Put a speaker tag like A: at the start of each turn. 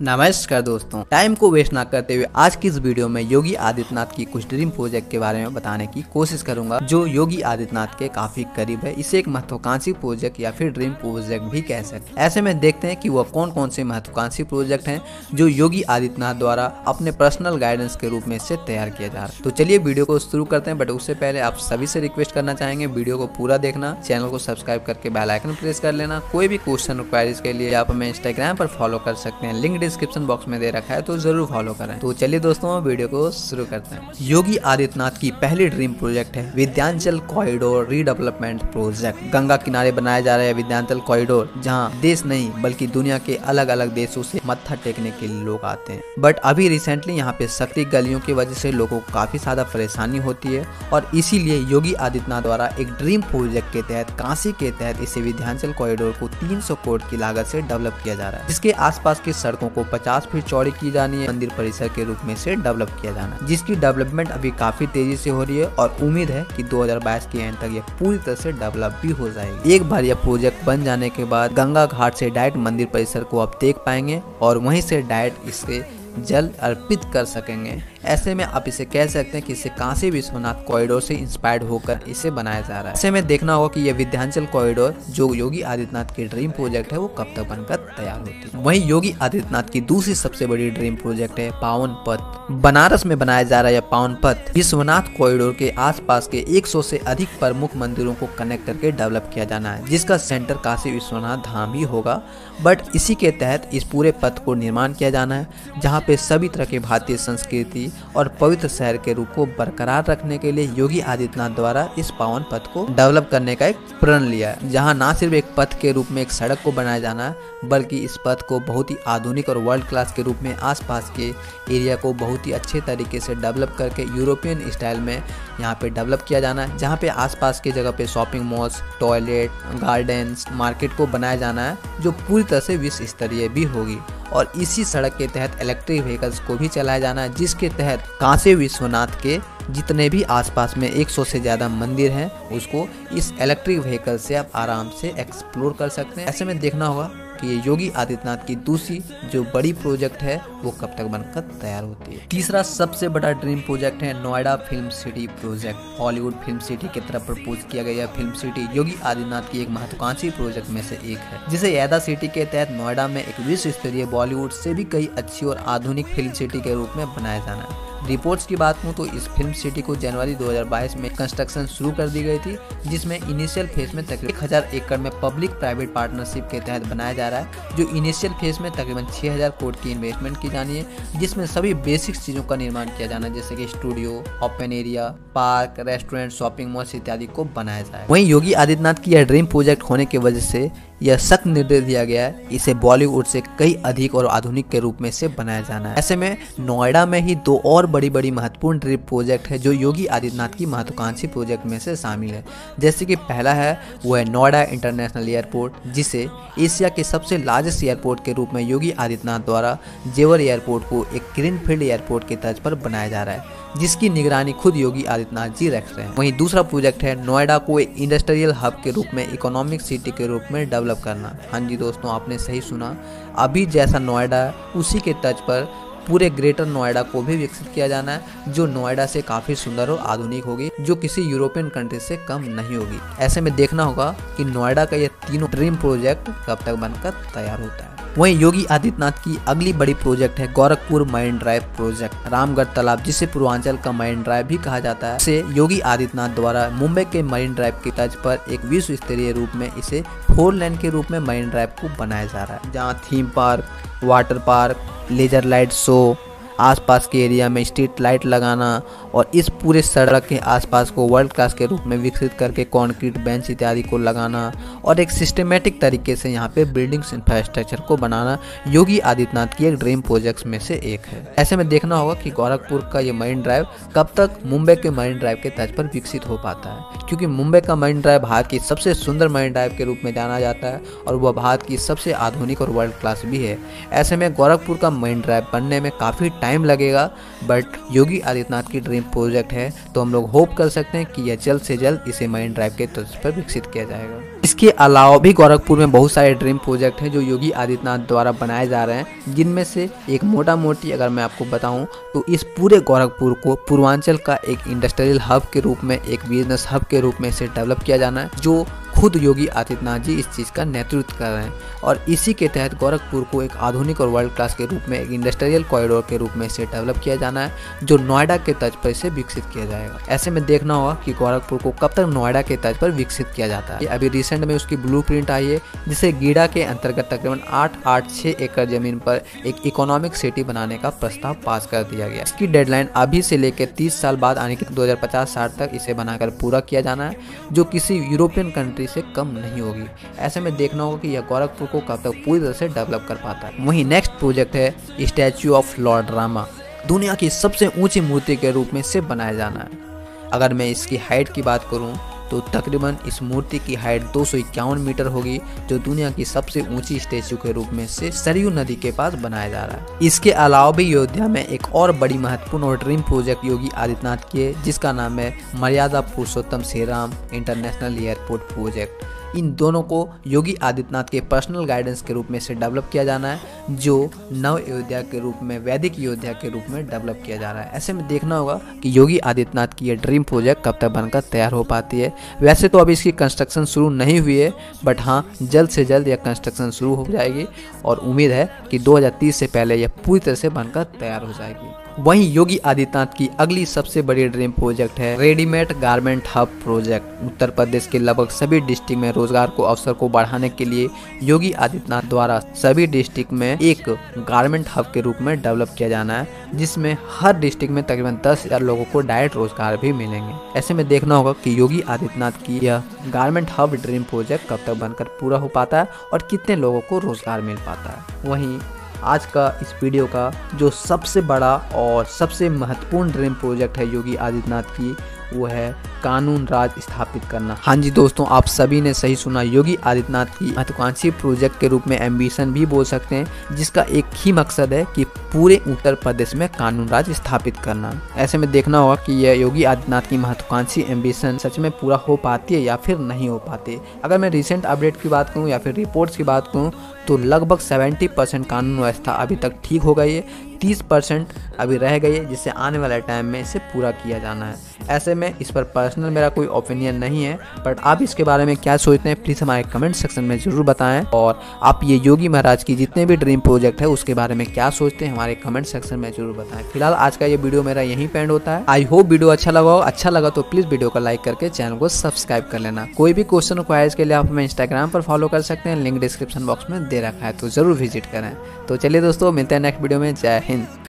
A: नमस्कार दोस्तों, टाइम को वेस्ट ना करते हुए आज की इस वीडियो में योगी आदित्यनाथ की कुछ ड्रीम प्रोजेक्ट के बारे में बताने की कोशिश करूंगा जो योगी आदित्यनाथ के काफी करीब है। इसे एक महत्वाकांक्षी प्रोजेक्ट या फिर ड्रीम प्रोजेक्ट भी कह सकते हैं। ऐसे में देखते हैं कि वह कौन कौन से महत्वाकांक्षी प्रोजेक्ट हैं जो योगी आदित्यनाथ द्वारा अपने पर्सनल गाइडेंस के रूप में इसे तैयार किया जा रहा है। तो चलिए वीडियो को शुरू करते हैं, बट उससे पहले आप सभी से रिक्वेस्ट करना चाहेंगे वीडियो को पूरा देखना, चैनल को सब्सक्राइब करके बेल आइकन प्रेस कर लेना। कोई भी क्वेश्चन और क्वेरीज के लिए आप हमें इंस्टाग्राम पर फॉलो कर सकते हैं, लिंक डिस्क्रिप्शन बॉक्स में दे रखा है, तो जरूर फॉलो करें। तो चलिए दोस्तों वीडियो को शुरू करते हैं। योगी आदित्यनाथ की पहली ड्रीम प्रोजेक्ट है Vindhyachal corridor redevelopment project. Ganga किनारे बनाया जा रहा है विंध्याचल कॉरिडोर, जहां देश नहीं बल्कि दुनिया के अलग अलग देशों से मत्था टेकने के लिए लोग आते हैं। बट अभी रिसेंटली यहाँ पे सकरी गलियों की वजह से लोगों को काफी ज्यादा परेशानी होती है और इसीलिए योगी आदित्यनाथ द्वारा एक ड्रीम प्रोजेक्ट के तहत काशी के तहत इसे विंध्याचल कॉरिडोर को 300 करोड़ की लागत से डेवलप किया जा रहा है, जिसके आसपास की सड़कों को 50 फीट चौड़ी की जानी है, मंदिर परिसर के रूप में से डेवलप किया जाना है, जिसकी डेवलपमेंट अभी काफी तेजी से हो रही है और उम्मीद है कि 2022 के एंड तक यह पूरी तरह से डेवलप भी हो जाएगी। एक बार यह प्रोजेक्ट बन जाने के बाद गंगा घाट से डायरेक्ट मंदिर परिसर को आप देख पाएंगे और वहीं से डायरेक्ट इसके जल अर्पित कर सकेंगे। ऐसे में आप इसे कह सकते हैं कि इसे काशी विश्वनाथ कॉरिडोर से इंस्पायर्ड होकर इसे बनाया जा रहा है। ऐसे में देखना होगा कि यह विंध्याचल कॉरिडोर जो योगी आदित्यनाथ की ड्रीम प्रोजेक्ट है वो कब तक बनकर तैयार होती है। वहीं योगी आदित्यनाथ की दूसरी सबसे बड़ी ड्रीम प्रोजेक्ट है पावन पथ। बनारस में बनाया जा रहा है यह पावन पथ विश्वनाथ कॉरिडोर के आसपास के 100 से अधिक प्रमुख मंदिरों को कनेक्ट करके डेवलप किया जाना है, जिसका सेंटर काशी विश्वनाथ धाम ही होगा। बट इसी के तहत इस पूरे पथ को निर्माण किया जाना है, जहाँ पे सभी तरह के भारतीय संस्कृति और पवित्र शहर के रूप को बरकरार रखने के लिए योगी आदित्यनाथ द्वारा इस पावन पथ को डेवलप करने का एक प्रण लिया है, जहां न सिर्फ एक पथ के रूप में एक सड़क को बनाया जाना है बल्कि इस पथ को बहुत ही आधुनिक और वर्ल्ड क्लास के रूप में आसपास के एरिया को बहुत ही अच्छे तरीके से डेवलप करके यूरोपियन स्टाइल में यहाँ पे डेवलप किया जाना है, जहाँ पे आसपास की जगह पे shopping malls, toilet, gardens, market को बनाया जाना है जो पूरी तरह से विश्व स्तरीय भी होगी। और इसी सड़क के तहत इलेक्ट्रिक व्हीकल्स को भी चलाया जाना है, जिसके तहत काशी विश्वनाथ के जितने भी आसपास में 100 से ज़्यादा मंदिर हैं उसको इस इलेक्ट्रिक व्हीकल से आप आराम से एक्सप्लोर कर सकते हैं। ऐसे में देखना होगा कि ये योगी आदित्यनाथ की दूसरी जो बड़ी प्रोजेक्ट है वो कब तक बनकर तैयार होती है। तीसरा सबसे बड़ा ड्रीम प्रोजेक्ट है Noida film city project. Hollywood film city की तरफ प्रपोज किया गया फिल्म सिटी योगी आदित्यनाथ की एक महत्वाकांक्षी प्रोजेक्ट में से एक है, जिसे यादा सिटी के तहत नोएडा में एक विश्व स्तरीय बॉलीवुड से भी कई अच्छी और आधुनिक फिल्म सिटी के रूप में बनाया जाना है। रिपोर्ट्स की बात हूँ तो इस फिल्म सिटी को जनवरी 2022 में कंस्ट्रक्शन शुरू कर दी गई थी, जिसमें इनिशियल फेज में तकरीबन 1000 एकड़ में पब्लिक प्राइवेट पार्टनरशिप के तहत बनाया जा रहा है, जो इनिशियल फेज में तकरीबन 6000 करोड़ की इन्वेस्टमेंट की जानी है, जिसमें सभी बेसिक चीज़ों का निर्माण किया जाना है, जैसे कि studio, open area, park, restaurant, shopping malls इत्यादि को बनाया जाए। वहीं योगी आदित्यनाथ की यह ड्रीम प्रोजेक्ट होने की वजह से यह सख्त निर्देश दिया गया है इसे बॉलीवुड से कई अधिक और आधुनिक के रूप में से बनाया जाना है। ऐसे में नोएडा में ही दो और बड़ी महत्वपूर्ण ड्रीम प्रोजेक्ट है जो योगी आदित्यनाथ की महत्वाकांक्षी प्रोजेक्ट में से शामिल है। जैसे कि पहला है वो है नोएडा इंटरनेशनल एयरपोर्ट, जिसे एशिया के सबसे लार्जेस्ट एयरपोर्ट के रूप में योगी आदित्यनाथ द्वारा जेवर एयरपोर्ट को एक ग्रीनफील्ड एयरपोर्ट के तर्ज पर बनाया जा रहा है, जिसकी निगरानी खुद योगी आदित्यनाथ जी रख रहे हैं। वहीं दूसरा प्रोजेक्ट है नोएडा को एक इंडस्ट्रियल हब के रूप में इकोनॉमिक सिटी के रूप में डेवलप करना। हाँ जी दोस्तों, आपने सही सुना, अभी जैसा नोएडा उसी के टच पर पूरे ग्रेटर नोएडा को भी विकसित किया जाना है, जो नोएडा से काफी सुंदर और आधुनिक होगी, जो किसी यूरोपियन कंट्री से कम नहीं होगी। ऐसे में देखना होगा कि नोएडा का ये तीनों ड्रीम प्रोजेक्ट कब तक बनकर तैयार होता है। वहीं योगी आदित्यनाथ की अगली बड़ी प्रोजेक्ट है Gorakhpur marine drive project. Ramgarh तालाब, जिसे पूर्वांचल का मरीन ड्राइव भी कहा जाता है, से योगी आदित्यनाथ द्वारा मुंबई के मरीन ड्राइव की तर्ज पर एक विश्व स्तरीय रूप में इसे 4 लेन के रूप में मरीन ड्राइव को बनाया जा रहा है, जहाँ theme park, water park, laser light show, आसपास के एरिया में स्ट्रीट लाइट लगाना और इस पूरे सड़क के आसपास को वर्ल्ड क्लास के रूप में विकसित करके कंक्रीट बेंच इत्यादि को लगाना और एक सिस्टमेटिक तरीके से यहाँ पे बिल्डिंग्स इंफ्रास्ट्रक्चर को बनाना योगी आदित्यनाथ की एक ड्रीम प्रोजेक्ट्स में से एक है। ऐसे में देखना होगा कि गोरखपुर का ये मरीन ड्राइव कब तक मुंबई के मरीन ड्राइव के तर्ज पर विकसित हो पाता है, क्योंकि मुंबई का मरीन ड्राइव भारत की सबसे सुंदर मरीन ड्राइव के रूप में जाना जाता है और वह भारत की सबसे आधुनिक और वर्ल्ड क्लास भी है। ऐसे में गोरखपुर का मरीन ड्राइव बनने में काफ़ी टाइम लगेगा, बट योगी आदित्यनाथ की ड्रीम प्रोजेक्ट है, तो हम लोग होप कर सकते हैं कि यह जल्द से जल्द इसे मरीन ड्राइव के तर्ज पर विकसित किया जाएगा। इसके अलावा भी गोरखपुर में बहुत सारे ड्रीम प्रोजेक्ट हैं जो योगी आदित्यनाथ द्वारा बनाए जा रहे हैं, जिनमें से एक मोटा मोटी अगर मैं आपको बताऊं तो इस पूरे गोरखपुर को पूर्वांचल का एक इंडस्ट्रियल हब के रूप में, एक बिजनेस हब के रूप में इसे डेवलप किया जाना है, जो खुद योगी आदित्यनाथ जी इस चीज़ का नेतृत्व कर रहे हैं। और इसी के तहत गोरखपुर को एक आधुनिक और वर्ल्ड क्लास के रूप में, एक इंडस्ट्रियल कॉरिडोर के रूप में इसे डेवलप किया जाना है, जो नोएडा के तर्ज पर इसे विकसित किया जाएगा। ऐसे में देखना होगा कि गोरखपुर को कब तक नोएडा के तर्ज पर विकसित किया जाता है। अभी रिसेंट में उसकी ब्लूप्रिंट आई है, जिसे गीडा के अंतर्गत तकरीबन 886 एकड़ जमीन पर एक इकोनॉमिक सिटी बनाने का प्रस्ताव पास कर दिया गया। इसकी डेडलाइन अभी से लेकर 30 साल बाद आने के 2050-60 तक इसे बनाकर पूरा किया जाना है, जो किसी यूरोपियन कंट्री से कम नहीं होगी। ऐसे में देखना होगा कि यह गोरखपुर को कब तक पूरी तरह से डेवलप कर पाता है। वहीं नेक्स्ट प्रोजेक्ट है स्टैच्यू ऑफ लॉर्ड रामा, दुनिया की सबसे ऊंची मूर्ति के रूप में इसे बनाया जाना है। अगर मैं इसकी हाइट की बात करूं तो तकरीबन इस मूर्ति की हाइट 251 मीटर होगी, जो दुनिया की सबसे ऊंची स्टैच्यू के रूप में से सरयू नदी के पास बनाया जा रहा है। इसके अलावा भी अयोध्या में एक और बड़ी महत्वपूर्ण और ड्रीम प्रोजेक्ट योगी आदित्यनाथ की है, जिसका नाम है Maryada Purushottam Shri Ram international airport project. इन दोनों को योगी आदित्यनाथ के पर्सनल गाइडेंस के रूप में से डेवलप किया जाना है, जो नव अयोध्या के रूप में, वैदिक अयोध्या के रूप में डेवलप किया जा रहा है। ऐसे में देखना होगा कि योगी आदित्यनाथ की ये ड्रीम प्रोजेक्ट कब तक बनकर तैयार हो पाती है। वैसे तो अभी इसकी कंस्ट्रक्शन शुरू नहीं हुई है, बट हाँ, जल्द से जल्द यह कंस्ट्रक्शन शुरू हो जाएगी और उम्मीद है कि 2030 से पहले यह पूरी तरह से बनकर तैयार हो जाएगी। वहीं योगी आदित्यनाथ की अगली सबसे बड़ी ड्रीम प्रोजेक्ट है readymade garment hub project. Uttar Pradesh के लगभग सभी डिस्ट्रिक्ट में रोजगार को अवसर को बढ़ाने के लिए योगी आदित्यनाथ द्वारा सभी डिस्ट्रिक्ट में एक गारमेंट हब के रूप में डेवलप किया जाना है, जिसमें हर डिस्ट्रिक्ट में तकरीबन 10,000 लोगों को डायरेक्ट रोजगार भी मिलेंगे। ऐसे में देखना होगा कि योगी आदित्यनाथ की यह गारमेंट हब ड्रीम प्रोजेक्ट कब तक बनकर पूरा हो पाता है और कितने लोगों को रोजगार मिल पाता है। वहीं आज का इस वीडियो का जो सबसे बड़ा और सबसे महत्वपूर्ण ड्रीम प्रोजेक्ट है योगी आदित्यनाथ की, वो है कानून राज स्थापित करना। हाँ जी दोस्तों, आप सभी ने सही सुना, योगी आदित्यनाथ की महत्वाकांक्षी प्रोजेक्ट के रूप में एम्बिशन भी बोल सकते हैं, जिसका एक ही मकसद है कि पूरे उत्तर प्रदेश में कानून राज स्थापित करना। ऐसे में देखना होगा कि यह योगी आदित्यनाथ की महत्वाकांक्षी एम्बिशन सच में पूरा हो पाती है या फिर नहीं हो पाती। अगर मैं रिसेंट अपडेट की बात करूँ या फिर रिपोर्ट्स की बात करूँ तो लगभग 70% कानून व्यवस्था अभी तक ठीक हो गई है, 30% अभी रह गई है, जिससे आने वाले टाइम में इसे पूरा किया जाना है। ऐसे में इस पर पर्सनल मेरा कोई ओपिनियन नहीं है, बट आप इसके बारे में क्या सोचते हैं प्लीज़ हमारे कमेंट सेक्शन में ज़रूर बताएं। और आप ये योगी महाराज की जितने भी ड्रीम प्रोजेक्ट है उसके बारे में क्या सोचते हैं हमारे कमेंट सेक्शन में ज़रूर बताएं। फिलहाल आज का ये वीडियो मेरा यहीं पे एंड होता है। आई होप वीडियो अच्छा लगा हो। अच्छा लगा तो प्लीज़ वीडियो को लाइक करके चैनल को सब्सक्राइब कर लेना। कोई भी क्वेश्चन क्वायरीज के लिए आप हमें इंस्टाग्राम पर फॉलो कर सकते हैं, लिंक डिस्क्रिप्शन बॉक्स में दे रखा है, तो ज़रूर विजिट करें। तो चलिए दोस्तों, मिलते हैं नेक्स्ट वीडियो में। जय हिंद।